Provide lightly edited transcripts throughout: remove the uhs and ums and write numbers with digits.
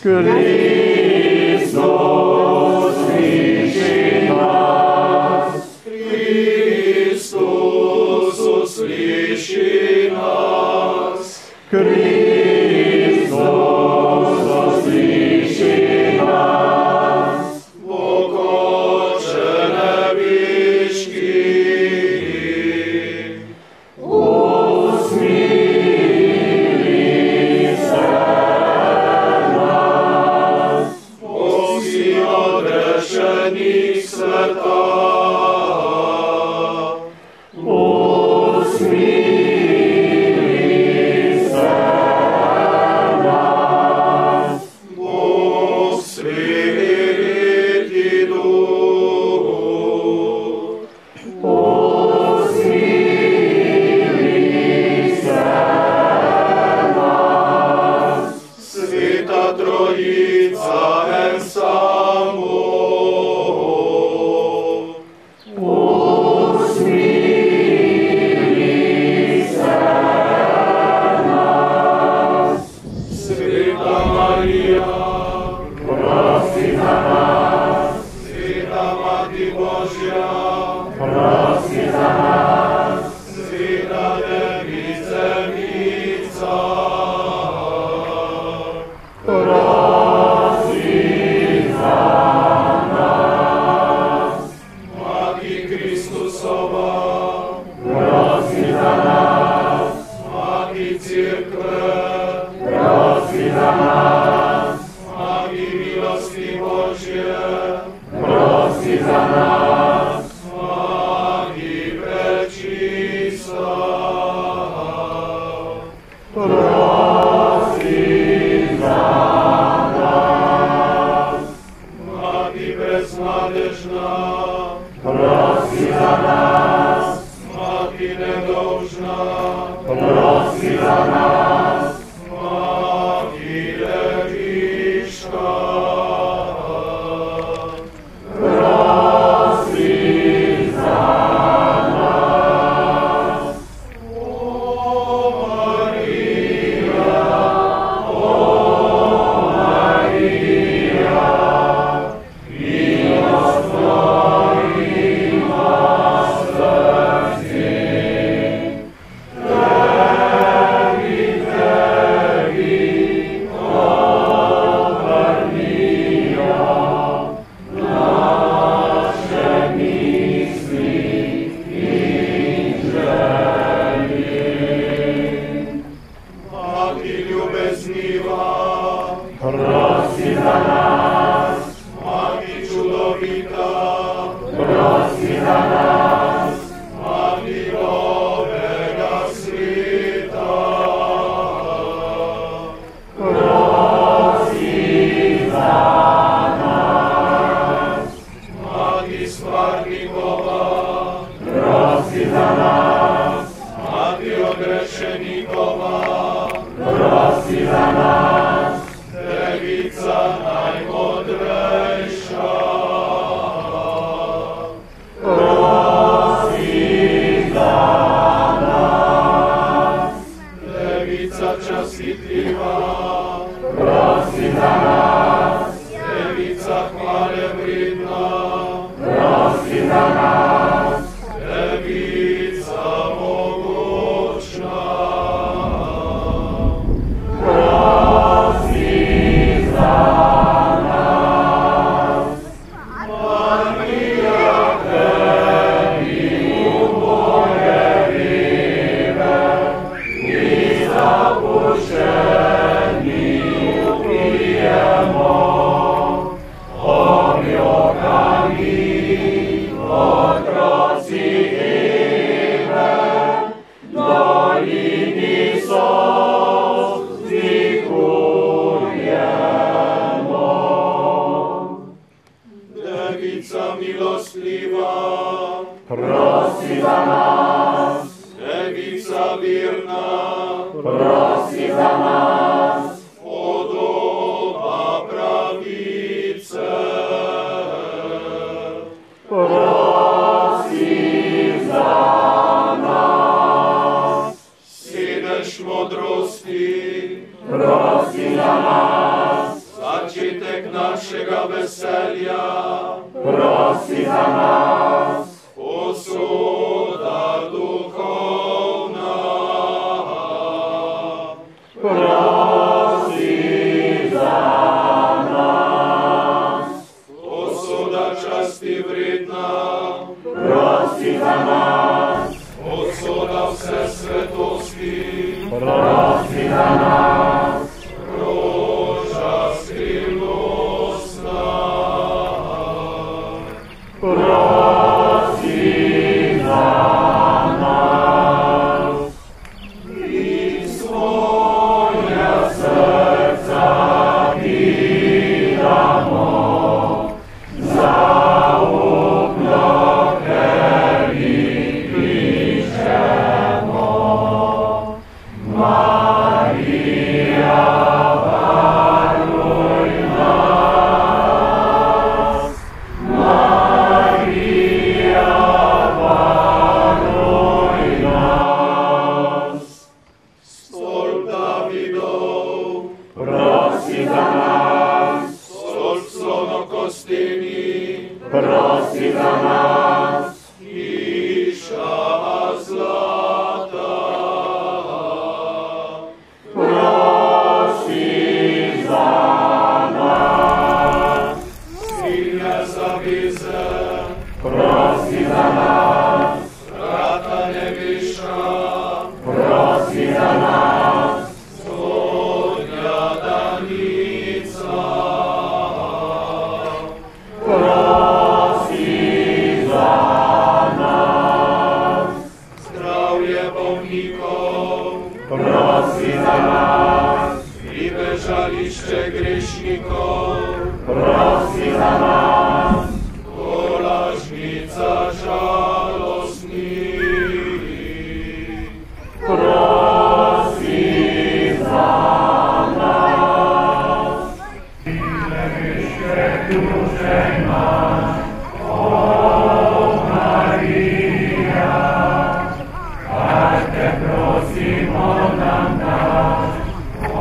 Hristos, usliši nas. Hristos, usliši nas. Hristos, usliši nas. Bog Oče nebiški, usmili se nas. Bog si odrešenih sveta, usmili se nas. Bog Sveti Duh, usmili se nas. Sveta Trojica en samo, usmili se nas. Sveta Marija, prosi za nas. Sveta Mati Božja, prosi za nas. Sveta Device Mica, prosi za nas. Mati Kristusova, prosi za nas. Mati Cirkve, prosi za nas. Mati milosti Božje, prosi za nas. Mati prečista, prosi za nas. Mati beznadežna, prosi za nas. Mati nedolžna, prosi za nas. Mati Leviška, prosi za nas. O Marija, milost tvojima srci, tebi, obrnijo naše misli in želje. Mati ljubezniva, prosi za nas. Mati čudovita, prosi za nas. Mati novega sveta, prosi za nas. Mati stvarnikova, prosi za nas. Mati odrešenikova, prosi za nas. Devica najbolja, začetek našega veselja, prosi za nas. Usoda duhovna, prosi za nas. Usoda časti vredna, prosi za nas. Usoda vse svetosti, prosi za nas. Roža skrivnostna, prosi za nas. in svoja Srca ti damo, zaupno krvi kličemo. Marija, varuj nas. Marija, varuj nas. stolp Davidov, Prosi za nas. stolp slonokosteni, Prosi za nas. hiša zlata, Prosi za nas. silne zaveze, Prosi za nas. vrata neviša, Prosi za nas. zgodnja danica, Prosi za nas. zdravje bolnikov, Prosi za nas. i bežališče grešnikov, Prosi za nas. tolažnica žalostnih, Prosi za nas. Nebeške duše naš, o Marija, kaj te prosimo nam daš, o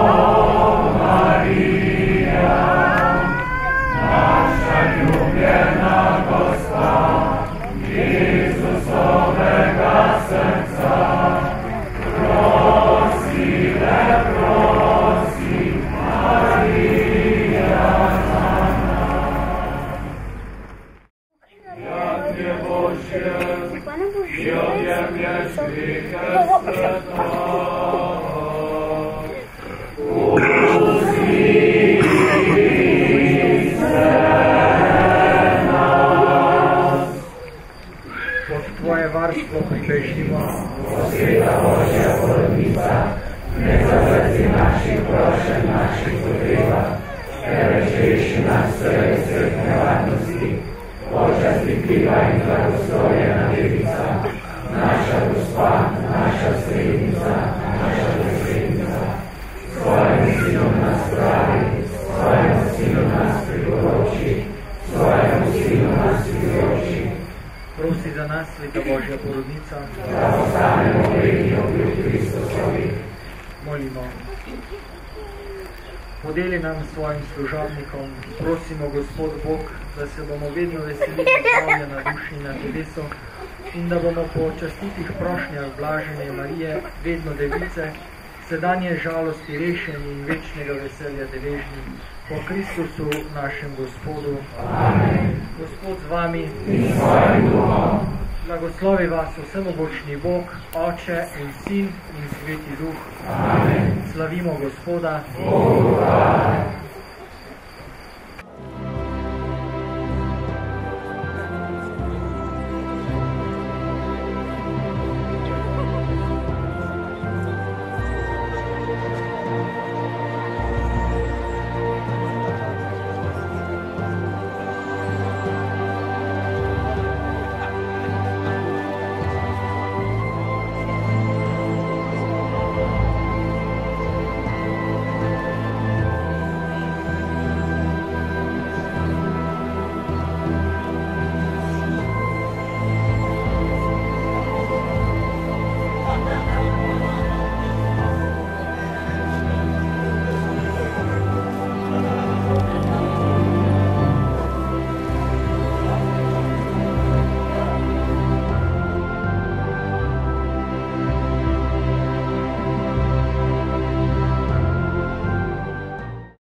Marija, naša ljubljena gospa, Jezusovega srca. Prosi, le prosi, Marija za nas. Jadje Božje, ki objemlješ grehe sveta, uzmi se nas. Pod tvoje varstvo pribežimo. Sveta Božja porodnica, ne zavrti naših prošenj, naših potreba, ker reši nas vseh nevarnosti. Božja stripljiva in blagoslovljena Devica, naša Gospa, naša srednica, naša posrednica, svojemu sinu nas pravi, svojemu sinu nas priporoči, svojemu sinu nas priporoči. Prosi za nas, Sveta Božja porodnica. Da postanemo vredni obljub Kristusovi. Molimo. Podeli nam svojim služabnikom, prosimo Gospod Bog, da se bomo vedno veselili zdravja na duši in na telesu in da bomo po častitih prošnjah blažene Marije, vedno device, sedanje žalosti rešeni in večnega veselja deležni, po Kristusu našem Gospodu. Amen. Gospod z vami. In svojim duhom. Blagoslovi vas vsemogočni Bog, Oče in Sin in Sveti Duh. Amen. Slavimo Gospoda. Bogu hvala.